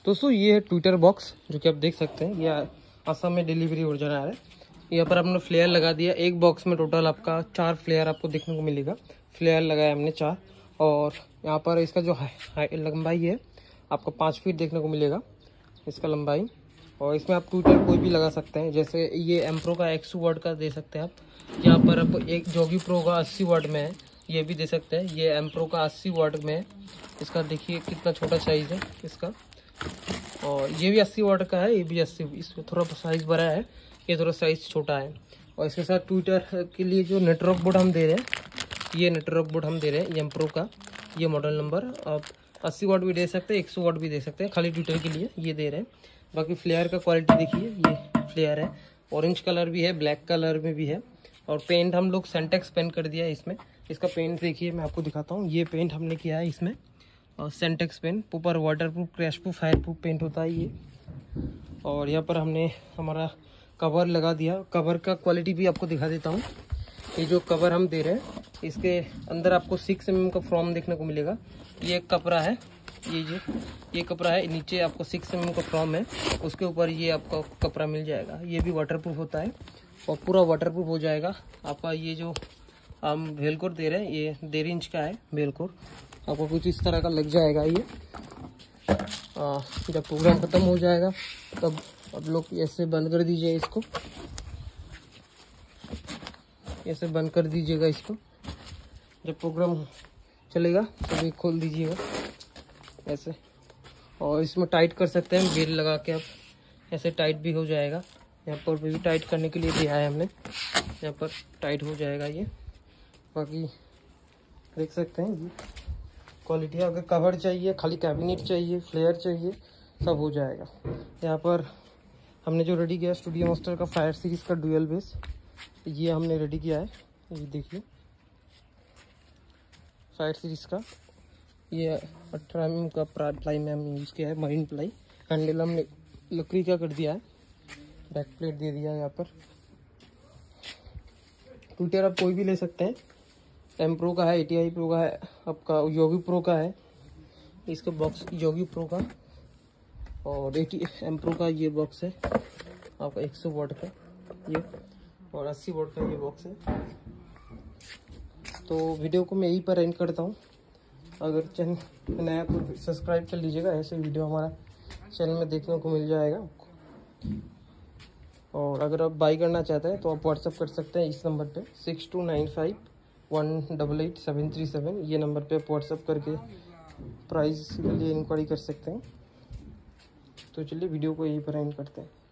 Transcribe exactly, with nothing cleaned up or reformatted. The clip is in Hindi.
दोस्तों ये है ट्विटर बॉक्स जो कि आप देख सकते हैं, ये आसाम में डिलीवरी हो जा रहा है। यहाँ पर हमने फ्लेयर लगा दिया। एक बॉक्स में टोटल आपका चार फ्लेयर आपको देखने को मिलेगा। फ्लेयर लगाया हमने चार, और यहाँ पर इसका जो है लंबाई है आपको पाँच फीट देखने को मिलेगा इसका लंबाई। और इसमें आप ट्विटर कोई भी लगा सकते हैं, जैसे ये एम्प्रो का एक सौ वाट का दे सकते हैं आप। यहाँ पर आप एक जोगी प्रो का अस्सी वाट में है, ये भी दे सकते हैं। ये एम्प्रो का अस्सी वाट में है, इसका देखिए कितना छोटा साइज है इसका। और ये भी अस्सी वाट का है, ये भी अस्सी, इसमें थोड़ा साइज बड़ा है, ये थोड़ा साइज छोटा है। और इसके साथ ट्विटर के लिए जो नेटवर्क बोर्ड हम दे रहे हैं, ये नेटवर्क बोर्ड हम दे रहे हैं एम्प्रो का, ये मॉडल नंबर। आप अस्सी वाट भी दे सकते हैं, एक सौ वाट भी दे सकते हैं, खाली ट्विटर के लिए ये दे रहे हैं। बाकी फ्लेयर का क्वालिटी देखिए, ये फ्लेयर है, ऑरेंज कलर भी है, ब्लैक कलर में भी है। और पेंट हम लोग सेंटेक्स पेंट कर दिया है इसमें। इसका पेंट देखिए, मैं आपको दिखाता हूँ। ये पेंट हमने किया है इसमें, और सेंटेक्स पेंट ऊपर waterproof, crash proof, fireproof paint होता है ये। और यहाँ पर हमने हमारा कवर लगा दिया। कवर का क्वालिटी भी आपको दिखा देता हूँ। ये जो कवर हम दे रहे हैं, इसके अंदर आपको सिक्स एम एम का फ्रॉम देखने को मिलेगा। ये एक कपड़ा है, ये जो ये कपड़ा है, नीचे आपको सिक्स एम एम का फ्रॉम है, उसके ऊपर ये आपको कपड़ा मिल जाएगा। ये भी वाटरप्रूफ होता है और पूरा वाटरप्रूफ हो जाएगा आपका। ये जो हम वेलकोर दे रहे हैं, ये डेढ़ इंच का है वेलकोर, आपको कुछ इस तरह का लग जाएगा ये। आ, जब प्रोग्राम ख़त्म हो जाएगा तब आप लोग ऐसे बंद कर दीजिए इसको, ऐसे बंद कर दीजिएगा इसको। जब प्रोग्राम चलेगा तभी खोल दीजिएगा ऐसे। और इसमें टाइट कर सकते हैं बेल लगा के, आप ऐसे टाइट भी हो जाएगा। यहाँ पर भी टाइट करने के लिए दिया है हमने, यहाँ पर टाइट हो जाएगा ये। बाकी देख सकते हैं ये क्वालिटी। अगर कवर चाहिए, खाली कैबिनेट चाहिए, फ्लेयर चाहिए, सब हो जाएगा। यहाँ पर हमने जो रेडी किया स्टूडियो मास्टर का फायर सीरीज़ का डुअल बेस, ये हमने रेडी किया है। ये देखिए फायर सीरीज़ का, ये अठारह एम एम का प्लाई में हमने यूज़ किया है, मरीन प्लाई। हैंडल हमने लकड़ी का कर दिया है, बैक प्लेट दे दिया है यहाँ पर। ट्विटर आप कोई भी ले सकते हैं, एम प्रो का है, ए टी आई प्रो का है, आपका योगी प्रो का है, इसका बॉक्स योगी प्रो का। और एटी एम प्रो का ये बॉक्स है आपका एक सौ वाट का ये, और अस्सी वाट का ये बॉक्स है। तो वीडियो को मैं यहीं पर एंड करता हूँ। अगर चैनल नया तो सब्सक्राइब कर लीजिएगा, ऐसे वीडियो हमारा चैनल में देखने को मिल जाएगा आपको। और अगर आप बाई करना चाहते हैं तो आप व्हाट्सअप कर सकते हैं इस नंबर पे six two nine five one double eight seven three seven. ये नंबर पे आप व्हाट्सअप करके प्राइस के लिए इंक्वायरी कर सकते हैं। तो चलिए वीडियो को यहीं पर एंड करते हैं।